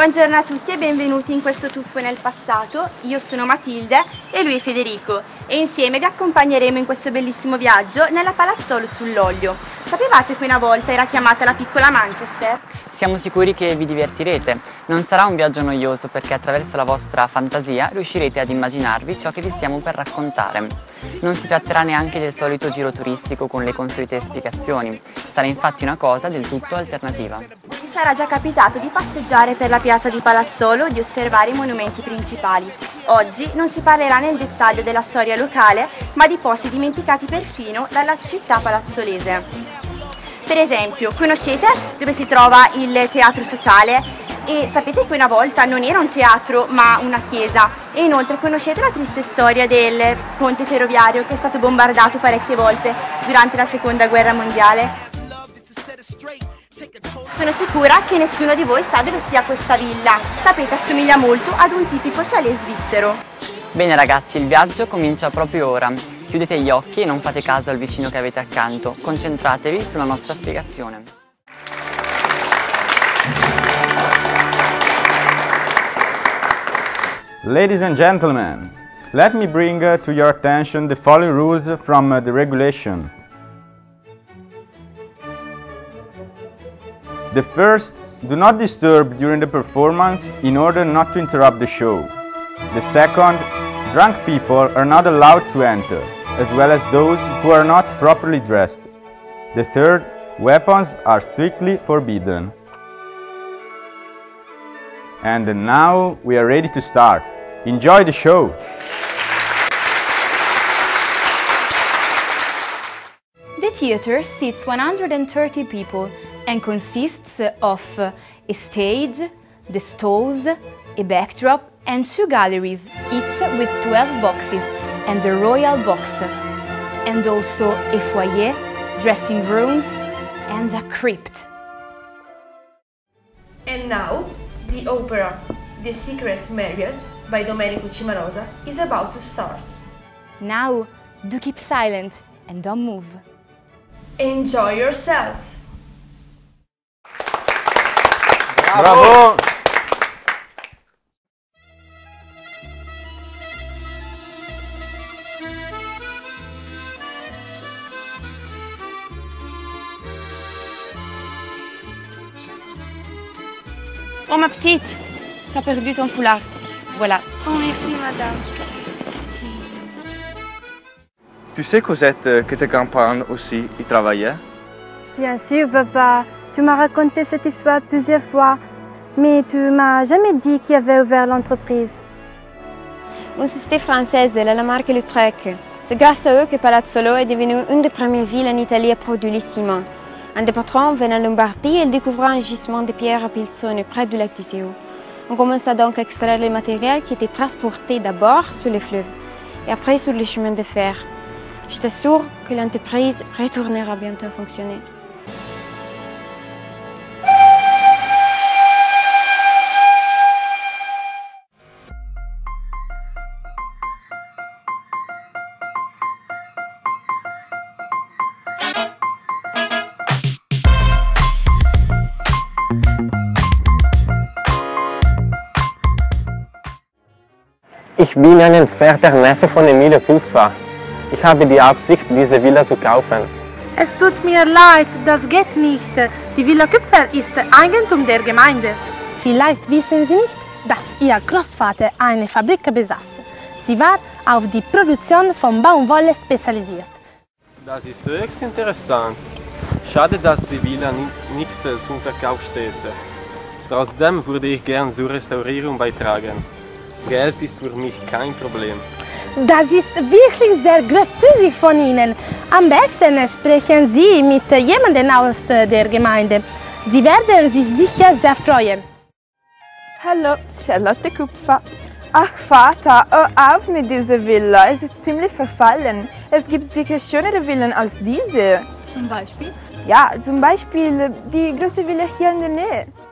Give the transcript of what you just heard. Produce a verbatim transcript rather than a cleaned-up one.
Buongiorno a tutti e benvenuti in questo tuffo nel passato. Io sono Matilde e lui è Federico e insieme vi accompagneremo in questo bellissimo viaggio nella palazzolo sull'olio. Sapevate che una volta era chiamata la piccola Manchester? Siamo sicuri che vi divertirete. Non sarà un viaggio noioso perché attraverso la vostra fantasia riuscirete ad immaginarvi ciò che vi stiamo per raccontare. Non si tratterà neanche del solito giro turistico con le consuete spiegazioni. Sarà infatti una cosa del tutto alternativa. Vi sarà già capitato di passeggiare per la piazza di Palazzolo o di osservare i monumenti principali. Oggi non si parlerà nel dettaglio della storia locale, ma di posti dimenticati perfino dalla città palazzolese. Per esempio, conoscete dove si trova il teatro sociale? E sapete che una volta non era un teatro ma una chiesa? E inoltre conoscete la triste storia del ponte ferroviario che è stato bombardato parecchie volte durante la seconda guerra mondiale? Sono sicura che nessuno di voi sa dove sia questa villa. Sapete, assomiglia molto ad un tipico chalet svizzero. Bene ragazzi, il viaggio comincia proprio ora. Chiudete gli occhi e non fate caso al vicino che avete accanto. Concentratevi sulla nostra spiegazione. Ladies and gentlemen, let me bring uh, to your attention the following rules from uh, the regulation. The first, do not disturb during the performance in order not to interrupt the show. The second, drunk people are not allowed to enter, as well as those who are not properly dressed. The third, weapons are strictly forbidden. And now we are ready to start. Enjoy the show! The theatre seats one hundred thirty people and consists of a stage, the stalls, a backdrop and two galleries, each with twelve boxes and the royal box, and also a foyer, dressing rooms and a crypt. And now, the opera The Secret Marriage by Domenico Cimarosa is about to start. Now, do keep silent and don't move. Enjoy yourselves! Bravo! Oh ma petite, t'as perdu ton foulard. Voilà. Oh merci madame. Tu sais Cosette que tes grands-parents aussi y travaillaient? Bien sûr papa, tu m'as raconté cette histoire plusieurs fois, mais tu m'as jamais dit qui avait ouvert l'entreprise. Une société française, la Lamarque-Lautrec. C'est grâce à eux que Palazzolo est devenu une des premières villes en Italie à produire le ciment. Un des patrons venant en Lombardie, il découvra un gisement de pierre à Pilzone près du lac d'Iseo. On commença donc à extraire les matériels qui étaient transportés d'abord sur les fleuves et après sur les chemins de fer. Je t'assure que l'entreprise retournera bientôt fonctionner. Ich bin ein entfernter Neffe von Emilio Kupfer. Ich habe die Absicht, diese Villa zu kaufen. Es tut mir leid, das geht nicht. Die Villa Kupfer ist Eigentum der Gemeinde. Vielleicht wissen Sie nicht, dass Ihr Großvater eine Fabrik besaß. Sie war auf die Produktion von Baumwolle spezialisiert. Das ist höchst interessant. Schade, dass die Villa nicht, nicht zum Verkauf steht. Trotzdem würde ich gern zur Restaurierung beitragen. Geld ist für mich kein Problem. Das ist wirklich sehr großzügig von Ihnen. Am besten sprechen Sie mit jemandem aus der Gemeinde. Sie werden sich sicher sehr freuen. Hallo, Charlotte Kupfer. Ach Vater, hör auf mit dieser Villa. Es ist ziemlich verfallen. Es gibt sicher schönere Villen als diese. Zum Beispiel? Ja, zum Beispiel die große Villa hier in der Nähe.